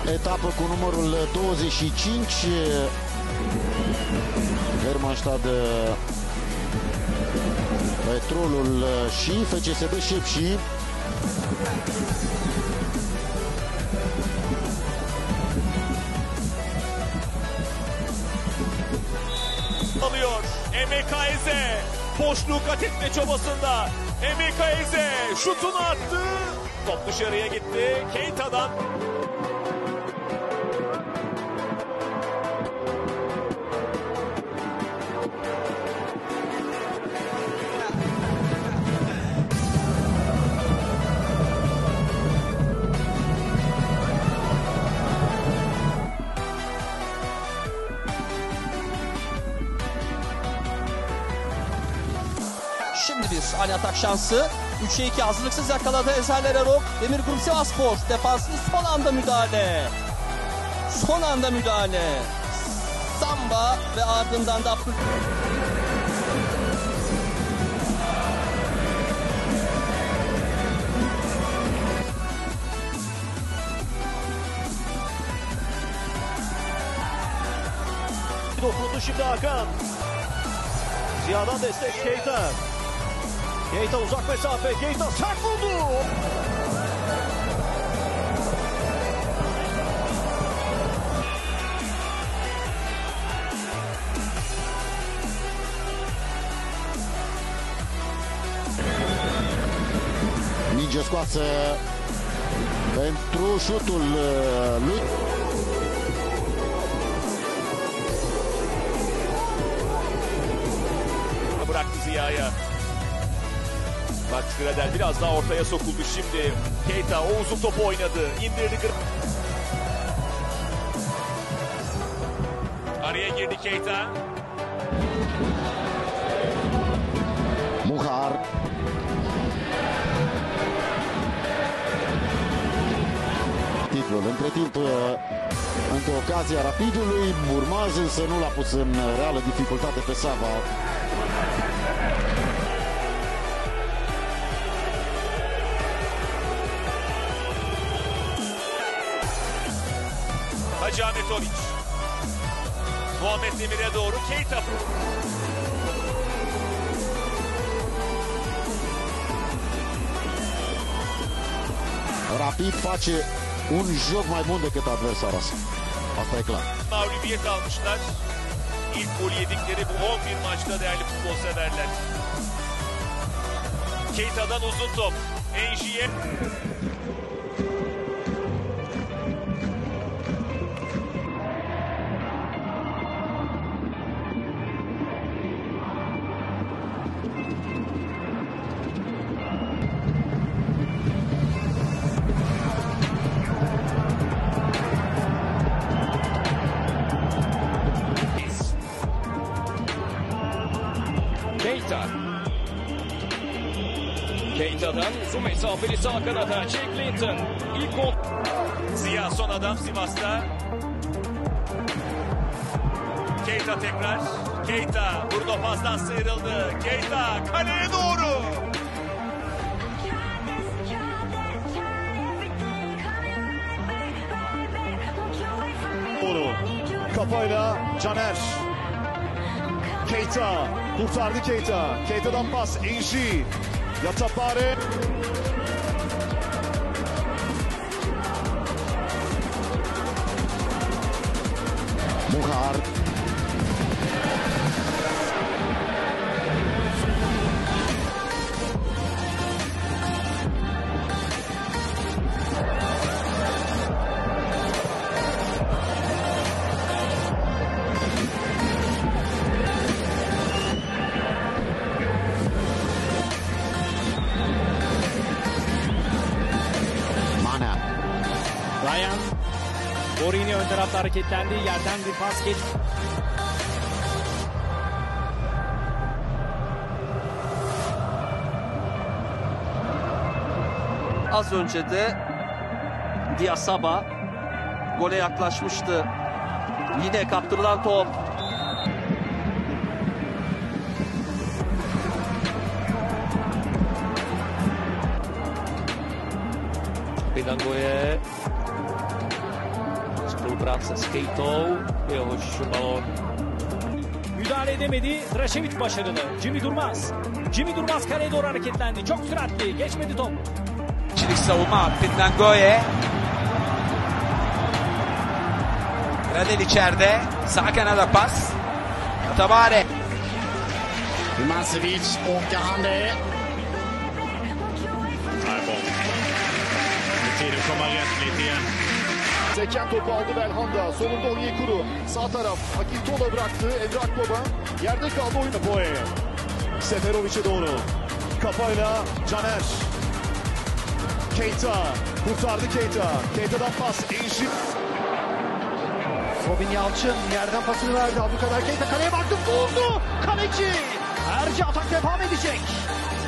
etapă cu numărul 25. Hermannstad, Petrolul și FCSB Șepși. Alıyor MKZ, boşluğu kat etme çabasında MKZ şutunu attı, top dışarıya gitti. Keita'dan Şimdi bir ani atak şansı. 3'e 2 hazırlıksız yakaladı Eserler Erok. Demirkurum Sivasspor defansının son anda müdahale. Son anda müdahale. Samba ve ardından da Abdül... dokundu şimdi Hakan. Ziya'dan destek Keita. Keita uzak mesafe. Keita sert vurdu. Minge scoasă pentru șutul lui. Bıraktı Ziya'ya. Max Gradel biraz daha ortaya sokuldu şimdi. Keita o uzun topu oynadı. İndirdi. Araya girdi Keita. Muhar. Titlul. Între timp, într-o ocazie a Rapidului, Urmaz însă nu l-a pus în reală dificultate pe Sava. Hacı Ahmetoviç. Muhammed Demir'e doğru Keita. Rapid face un joc mai bun decât adversara sa. Asta e clar. Mağlubiyet almışlar. İlk gol yedikleri bu 11 maçta değerli futbol severler. Keita'dan uzun top. Enji'ye. Keita'dan uzun mesafeli sağ kanada Jack Clinton. İlk gol. Ziya son adam Sivas'ta. Keita tekrar. Keita Bruno pastan sıyrıldı. Keita kaleye doğru. Doğru. Kafayla Caner. Keita kurtardı Keita. Keita'dan pas Enji. Yatapare. Muhar. Ryan Borini ön tarafta hareketlendi. Yerden bir pas geç. Az önce de Diasaba gole yaklaşmıştı. Yine kaptırılan top. Belango'ya Spolupráce s Kejtou, jehož balón. Müdahale edemedi. Drašević başarılı. Jimmy Durmaz. Jimmy Durmaz kaleye doğru hareketlendi. Çok süratli. Geçmedi top. Çelik savunma hattından Goye. Gradel içeride. Sağ kanada pas. Tabare. Imancevic åker han det. Tiden komma rätt lite igen. Seken topu aldı Belhanda. Solunda Onyekuru. Sağ taraf Akintola bıraktı. Emre Akbaba. Yerde kaldı oyunu Boye. Seferovic'e doğru. Kafayla Caner. Keita. Kurtardı Keita. Keita'dan pas. Enşi. Robin Yalçın yerden pasını verdi. Abdülkader Keita kaleye baktı. Vurdu. Kaleci. Erci atak devam edecek.